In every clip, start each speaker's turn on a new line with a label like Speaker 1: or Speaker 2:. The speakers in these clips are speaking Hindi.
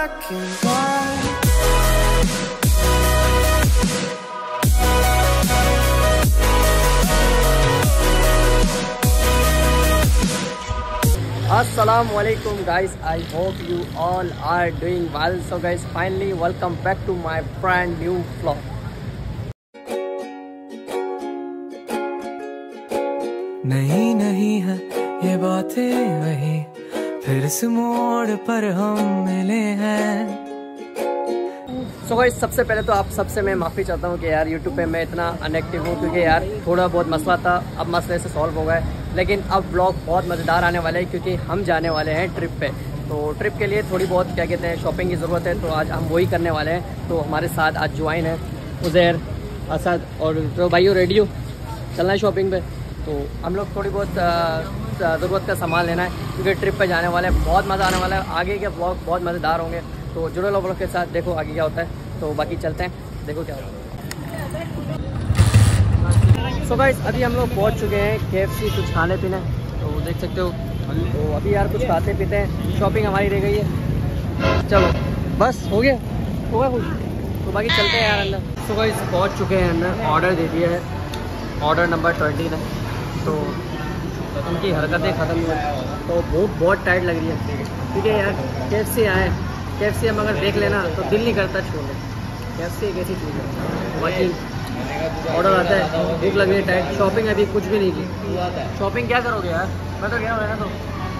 Speaker 1: black and white.
Speaker 2: Assalamualaikum guys, I hope you all are doing well. So guys, finally welcome back to my brand new vlog.
Speaker 1: नहीं नहीं है ये बातें वही, फिर इस मोड़ पर हम मिले हैं।
Speaker 2: So guys, सबसे पहले तो आप सबसे मैं माफ़ी चाहता हूँ कि यार YouTube पे मैं इतना अनएक्टिव हूँ, क्योंकि यार थोड़ा बहुत मसला था, अब मसले से सॉल्व हो गए। लेकिन अब ब्लॉग बहुत मज़ेदार आने वाले हैं, क्योंकि हम जाने वाले हैं ट्रिप पे। तो ट्रिप के लिए थोड़ी बहुत क्या कहते हैं शॉपिंग की ज़रूरत है, तो आज हम वही करने वाले हैं। तो हमारे साथ आज ज्वाइन है उज़ैर, असद और तो भाइयों रेडी हो चलना है शॉपिंग पे। तो हम लोग थोड़ी बहुत ज़रूरत का सामान लेना है, क्योंकि ट्रिप पे जाने वाले हैं, बहुत मज़ा आने वाला है। आगे के ब्लॉग बहुत मज़ेदार होंगे, तो जुड़े लो ब्लॉग के साथ, देखो आगे क्या होता है। तो बाकी चलते हैं, देखो क्या होता है। सो गाइस, अभी हम लोग पहुंच चुके हैं KFC कुछ खाने पीने, तो देख सकते हो। तो अभी यार कुछ खाते पीते हैं, शॉपिंग हमारी रह गई है। चलो बस हो गया कुछ, तो बाकी चलते हैं यार अंदर। सो गाइस, पहुंच चुके हैं अंदर, ऑर्डर दे दिया है, ऑर्डर नंबर 20 है। तो उनकी हरकतें ख़त्म हुई, तो भूख बहुत टाइट लग रही है, क्योंकि यार KFC आए, KFC हम अगर देख लेना तो दिल नहीं करता छोड़ने। KFC एक ऐसी चीज़ है। बाकी ऑर्डर आता है, भूख लग रही है टाइट, शॉपिंग अभी कुछ भी नहीं की। शॉपिंग क्या करोगे यार, मैं तो गया हूँ ना। तो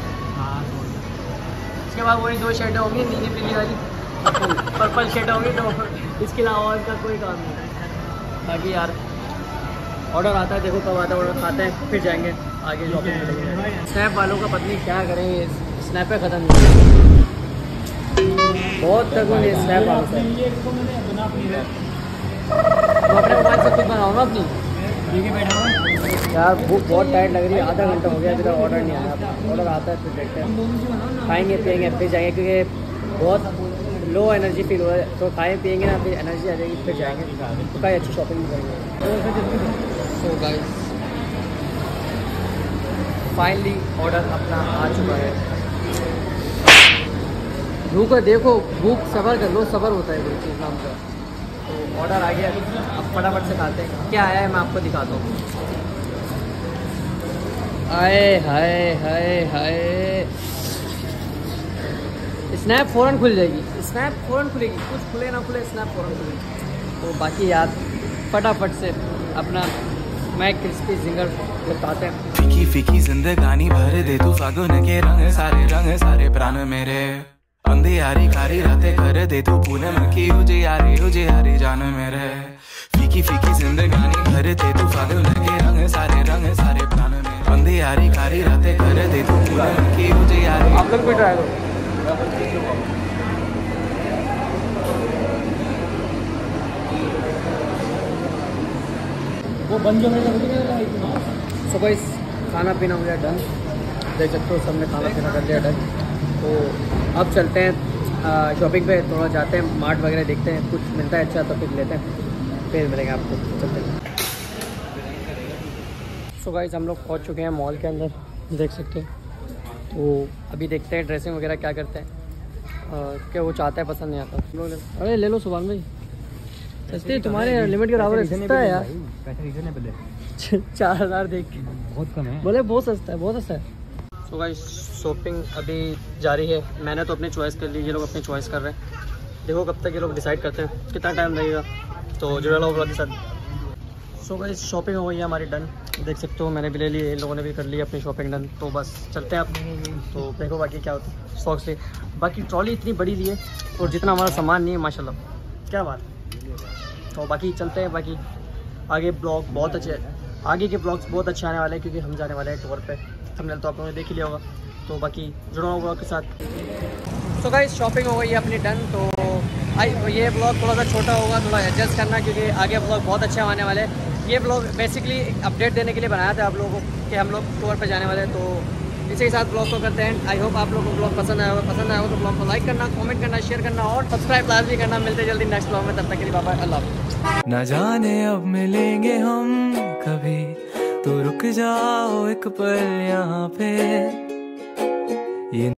Speaker 2: इसके बाद वही 2 शर्टें होंगी, नीली पीली वाली पर्पल शर्ट होंगी, तो इसके अलावा इसका कोई काम नहीं। बाकी यार ऑर्डर आता है, देखो कब आता है, ऑर्डर खाते हैं फिर जाएंगे आगे शॉपिंग करेंगे। स्नैप वालों का पत्नी क्या करेंगे, स्नैपें ख़त्म नहीं, बहुत तक नहीं स्नैप वालों से। तो अपने मोबाइल से खुद बनाओ ना अपनी। यार भूख बहुत टाइट लग रही है, आधा घंटा हो गया अभी तक ऑर्डर नहीं आया। ऑर्डर आता है फिर देखते हैं, खाएंगे पिएंगे फिर जाएंगे, क्योंकि बहुत लो एनर्जी फील हो रहा है। तो खाएँ पिएंगे ना, फिर एनर्जी आ जाएगी, फिर जाएंगे, तो कहीं अच्छी शॉपिंग करेंगे। तो गाइस, फाइनली ऑर्डर अपना आ चुका है। भूख देखो, भूख सब्र कर लो, सब्र होता है कोई चीज़ नाम का। तो ऑर्डर आ गया, अब फटाफट से खाते हैं। क्या आया है मैं आपको दिखाता हूँ। आए हाय हाय हाय, स्नैप फ़ौरन खुल जाएगी, स्नैप फ़ौरन खुलेगी, कुछ खुले ना खुले स्नैप फ़ौरन खुलेगी। तो बाकी यार फटाफट से अपना मैक क्रिस्पी जिंगर बताते हैं।
Speaker 1: फीकी फीकी जिंदगानी भर दे तू फागुन के रंग सारे प्राण मेरे, अंधियारी कारी रातें कर दे तू पूनम की उजियारी जान मेरे। फीकी फीकी जिंदगानी भर दे तू फागुन के रंग सारे प्राण मेरे, अंधियारी कारी रातें कर दे तू पूनम की उजियारी।
Speaker 2: आप लोग भी ट्राई करो। वो बन जो सो गाइस, खाना पीना हो गया डन, देख सकते हो सबने खाना पीना कर लिया डन। तो अब चलते हैं शॉपिंग पे, थोड़ा जाते हैं मार्ट वगैरह, देखते हैं कुछ मिलता है अच्छा तो फिर लेते हैं, फिर मिलेंगे आपको, चलते हैं। सो गाइस, हम लोग पहुंच चुके हैं मॉल के अंदर, देख सकते हैं। तो अभी देखते हैं ड्रेसिंग वगैरह क्या करते हैं, क्या वो चाहता है, पसंद नहीं आता। अरे ले लो सुभान भाई, सस्ते तुम्हारे लिमिट के बराबर सस्ता है यार। 4000 देख के
Speaker 3: बहुत कम है,
Speaker 2: बोले बहुत सस्ता है, बहुत सस्ता है। सो गाइस, शॉपिंग अभी जारी है, मैंने तो अपनी चॉइस कर ली, ये लोग अपनी चॉइस कर रहे हैं। देखो कब तक ये लोग डिसाइड करते हैं, कितना टाइम लगेगा, तो जुड़े रहो ब्लॉग के साथ। सो गाइस, शॉपिंग हो गई है हमारी डन, देख सकते हो मैंने भी ले ली, इन लोगों ने भी कर ली अपनी शॉपिंग डन। तो बस चलते हैं आप, तो देखो बाकी क्या होता है। सॉक्स ले, बाकी ट्रॉली इतनी बड़ी ली है, और जितना हमारा सामान नहीं है माशाल्लाह, क्या बात है। तो बाकी चलते हैं, बाकी आगे ब्लॉग बहुत अच्छे, आगे के ब्लॉग्स बहुत अच्छे आने वाले हैं, क्योंकि हम जाने वाले हैं टूर पे। थंबनेल तो आप लोगों ने देख ही लिया होगा, तो बाकी जुड़ो ब्लॉग के साथ। सो गाइस, शॉपिंग हो गई है अपनी डन। तो ये ब्लॉग थोड़ा सा छोटा होगा, थोड़ा एडजस्ट करना, क्योंकि आगे ब्लॉग बहुत अच्छे आने वाले हैं। ये ब्लॉग बेसिकली अपडेट देने के लिए बनाया था आप लोगों को, कि हम लोग टूर पे जाने वाले हैं। तो इसी के साथ ब्लॉग को करते हैं। आई होप आप लोगों को ब्लॉग पसंद आया होगा, तो ब्लॉग को लाइक करना, कमेंट करना, शेयर करना और सब्सक्राइब लाजमी करना। मिलते जल्दी नेक्स्ट ब्लॉग में, तब तक के लिए बाय बाय, अल्लाह हाफ़िज़।
Speaker 1: न जाने अब मिलेंगे हम कभी, तो रुक जाओ एक पल यहाँ पे। ये